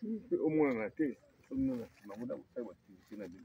Au moins on a été. On a fait activité.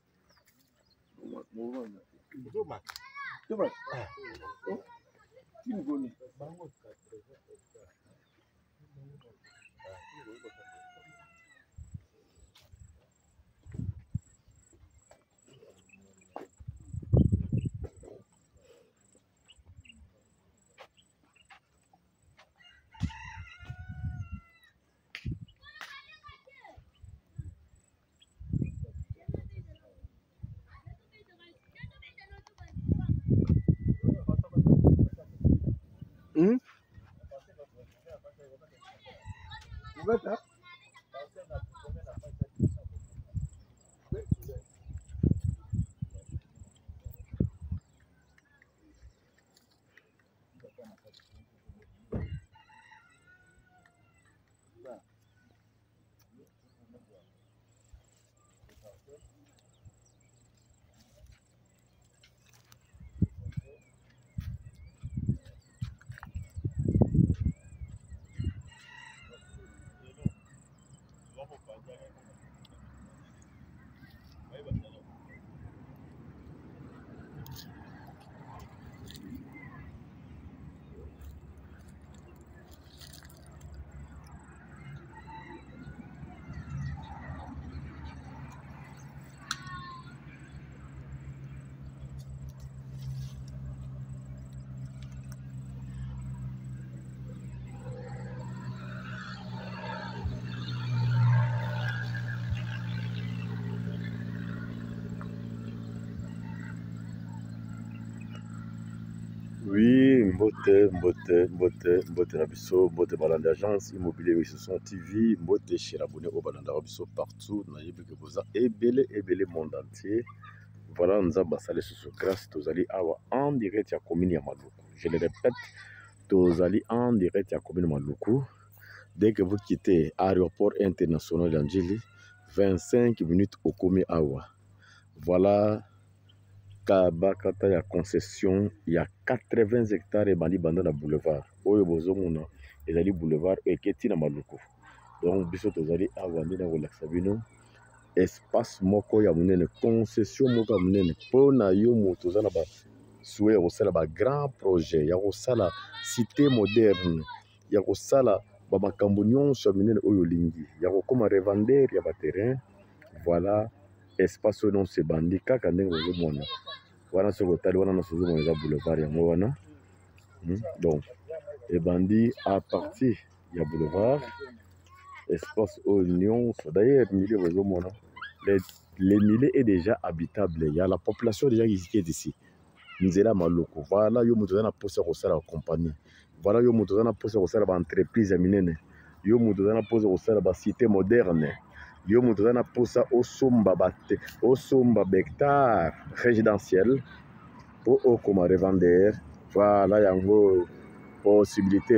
Oui, Mbote Nabiso, Mbote Balanda Agence Immobilier Wisson TV, Mbote chez l'abonné au Balanda Rabiso partout, dans et Ebele monde entier. Voilà, nous avons salé sur ce grâce, Tozali Awa en direct à commune Yamalou. Je le répète, Tozali en direct à commune Maluku. Dès que vous quittez l'aéroport international d'Angeli, 25 minutes au Komi Awa. Voilà. Kabakata ya concession, il y a 80 hectares et bandi banda na boulevard. Oyo bozomona ezali boulevard eketi na maluku. Donc biso tozali avandi na relaxa bino espace moko ya munene, concession moko ya munene pona yo moto za na ba souhait ya kosala ba grand projet ya kosala cité moderne ya kosala ba makambo nyonso ya munene oyo lingi ya kokoma revendeur ya ba terrain. Voilà espace non se bandi kaka ndenge bozomona. Voilà ce que tu as sur le boulevard Yamoana. Donc, et bandi à partir du boulevard, espace Oignon. D'ailleurs, les milieux est déjà habitable. Il y a la population déjà qui est ici. Nous sommes maloko. Voilà, yo mutu na posa ko sala compagnie. Voilà, yo mutu na posa ko sala ba entreprise minene. Yo mutu na posa ko sala ba cité moderne. Yo mutu na posa osomba bate, osomba hectare résidentiel. Pour comme revendeur, voilà, il y a une possibilité,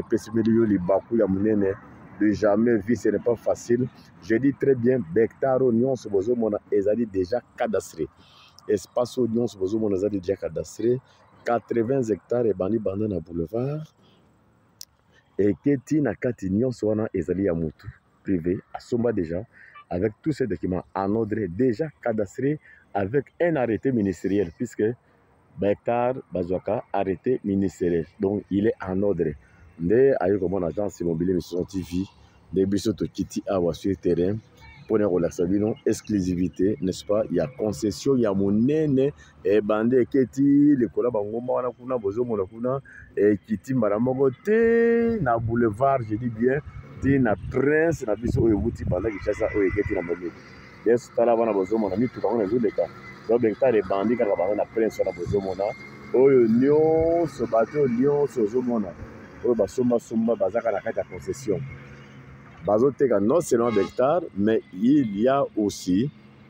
de jamais vivre, ce n'est pas facile. Je dis très bien, hectare oignon, ce besoin, on a déjà cadastré. Espace oignon, ce besoin, on a déjà cadastré. 80 hectares et bandi bandana boulevard. Et Keti na Katignon, on a ezali Yamutu privé, à Somba déjà, avec tous ces documents en ordre déjà cadastré avec un arrêté ministériel, puisque hectare Bazouaka arrêté ministériel. Donc il est en ordre. Nde ayo comme agence immobilier Mission TV, de bisoto kiti awa sur terrain pour une relaxation exclusivité, n'est-ce pas? Il y a concession, il y a monene et bande keti le kola bangoma wana kuna bozo mona kuna et kiti maramongo te na boulevard, je dis bien, te na prince na biso oyo wuti banda ki chasa oyo keti na moni. Yes, tala bana bozo mona mi tuka ona zuleka. Donc hectare bandi kaka banda na prince na bozo mona. Oyo nyonso bato nyonso zo mona. Oyo basomba somba bazaka na kati ya concession. Bazoteka non seulement d'hectares, mais il y a aussi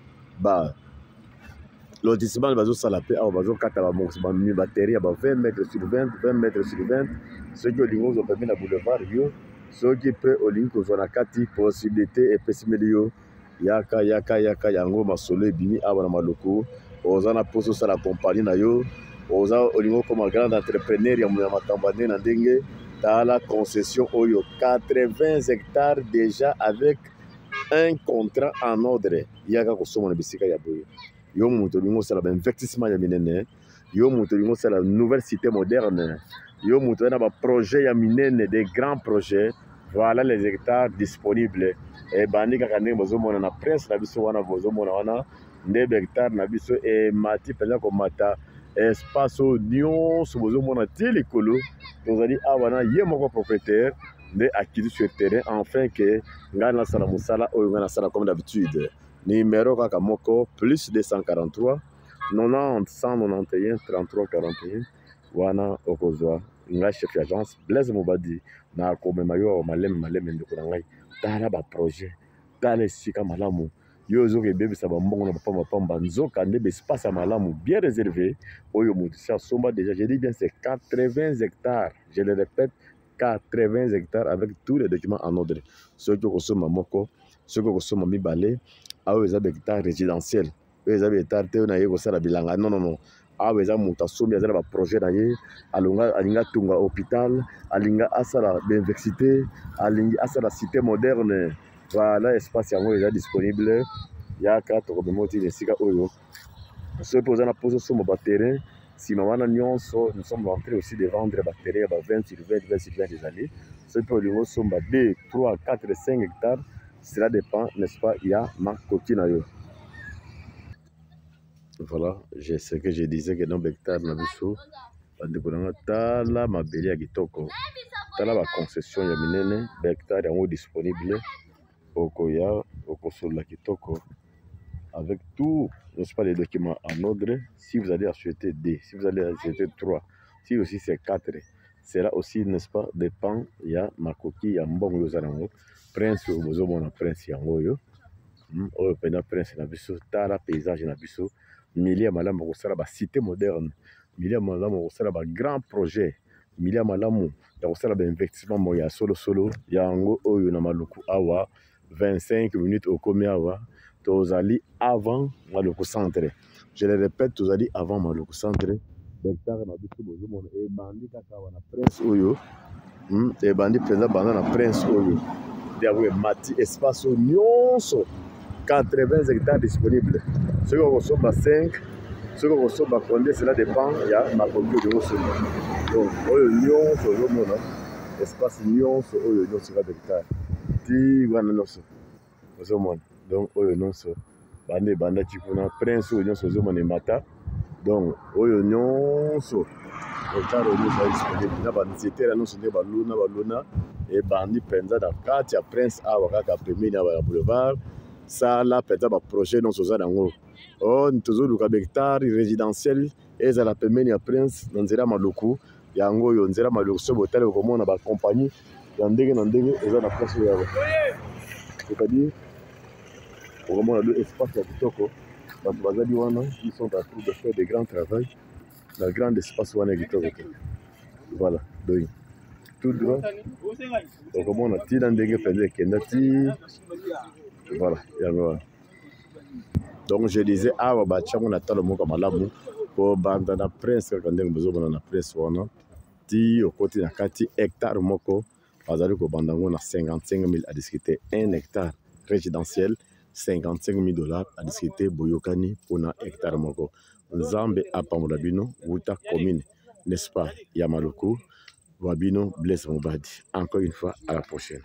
lotissement de Bazosalape, batterie à 20 mètres sur 20, 20 mètres sur 20. Ceux qui ont permis la boulevard, ceux qui peuvent au ligne que na kati possibilité et pessimilio. Yaka yango masolo bimi abana maloko. Ozana poso sa la compagnie na yo. Oza au niveau comme grand entrepreneur ya matambane na ndenge. Dans la concession oyo 80 hectares déjà avec un contrat en ordre yaka kosoma na bisika ya boye yo moto lingo sala ba investissement ya minene yo moto lingo sala nouvelle cité moderne yo moto na ba projet ya minene des grands projets. Voilà les hectares disponibles et bandi kaka ndenge bozomona na presse na biso wana bozomona wana nde hectare na biso e mati penza komata espace nyonso bozomona ti likolo tozali awa na ye moko propriétaire nde akiti sur terrain enfin que ngai nasala mosala oyo ngai nasala comme d'habitude. Numéro kaka moko plus 243 90 191 33 41 wana okozwa ngai chef agence Blaise Mobadi na komema yo maleme ndeko na ngai tala ba projet tala esika malamu yo ozoka ebebisa bambongo na bapamba nzoka nde espace ya malamu bien réservé oyo moto si asomba déjà je dis bien c'est 80 hectares je le répète 80 hectares avec tous les documents en ordre soki okosomba moko soki okosomba mibale awa eza hectare résidentiel oyo eza hectare te oyo na ye kosala bilanga non awa eza moto asombi aza na baprojet na ye alingi atunga hôpital alingi asala bauniversité alingi asala cité moderne. Voilà espace yango eza disponible yaka tokomema otina esika oyo soki mpe oza na poso osomba baterrain nsima wana nyonso nous sommes en train aussi de vendre baterrain ya ba 20 sur 20 20 sur 20 des années soki mpe olingi osomba 2 3 4 5 hectares cela dépend n'est-ce pas ya makoki na yo. Voilà, je sais que je disais que dans hectare na biso bandeko nanga tala mabele ya kitoko tala ba concession ya minene hectare yango disponible okoya okosolola kitoko avec tout n'est-ce pas les documents en ordre. Si vous allez acheter 2, si vous allez acheter 3, si aussi c'est 4, cela aussi n'est-ce pas dépend ya makoki ya mbongo yo zanango prince bozomona prince yango yo oyo pena prince na biso tala paysage na biso milia malamu kosala ba cité moderne milia malamu kosala ba grand projet milia malamu ya kosala ba investissement mo ya solo yango oyo na maluku awa 25 minutes okomi awa tozali avant maluku centre. Je le répète tozali avant maluku centre hectare na biso bozomona ebandi kaka wana prince oyo ebandi mpenza banda na prince oyo nde mati espace nyonso 80 hectares disponibles. Ceux qui ressemblent à 5, ceux qui ressemblent à combien, cela dépend. Il y a ma commune de ressources. Donc, l'union, c'est le monde. Espace union, c'est l'union sur hectares. Ti, voilà, non, c'est le monde. Donc, l'union, c'est bande, bande, tu connais, prince, l'union, c'est le monde, mata. Donc, l'union, c'est hectare, l'union, c'est disponible. Il y a des cités, l'union, c'est Baluna, et bandi, penza, d'accord, il y a prince, à Wakaka, premier, il y a boulevard. Ça là peut-être un projet dans ce zango oh toujours le hectare résidentiel et ça la permet ya prince nzela maluku yango yo nzela maluku so botal ko mona ba compagnie ya ndenge na ndenge eza na place ya c'est-à-dire pour mona le espace ya kitoko parce bazali wana ils sont en train de faire des grands travaux dans le grand espace wana kitoko voilà donc tout droit donc mona ti na ndenge penza kenda ti. Voilà, donc je disais awa bachango na talo moko malamu po banda na prince kaka ndenge bozomona na prince wana ti okoti na kati hectare moko bazali kobanda ngo na 55 000 à discuter 1 hectare résidentiel 55 000 $ à discuter boyokani pona hectare moko nzambe apambola bino wuta commune n'est-ce pas ya Maluku wabino Blaise Mobadi. Encore une fois à la prochaine.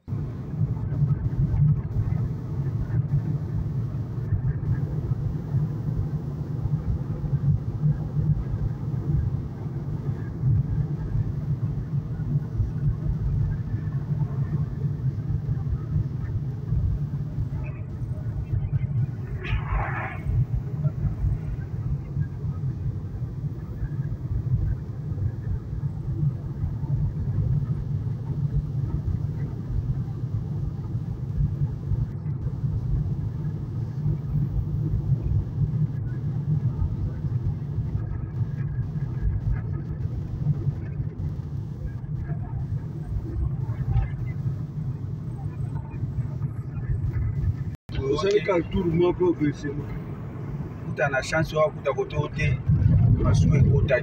Usali ka tour moko bese kuta na chance wa kuta kotote maswe kota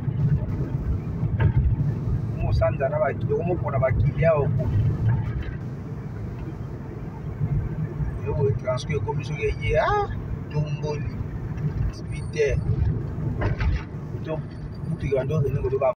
mo sanda na ba kilo mo kona ba kilia pense que comme je l'ai dit, tomboli, vite. Donc, vous regardez,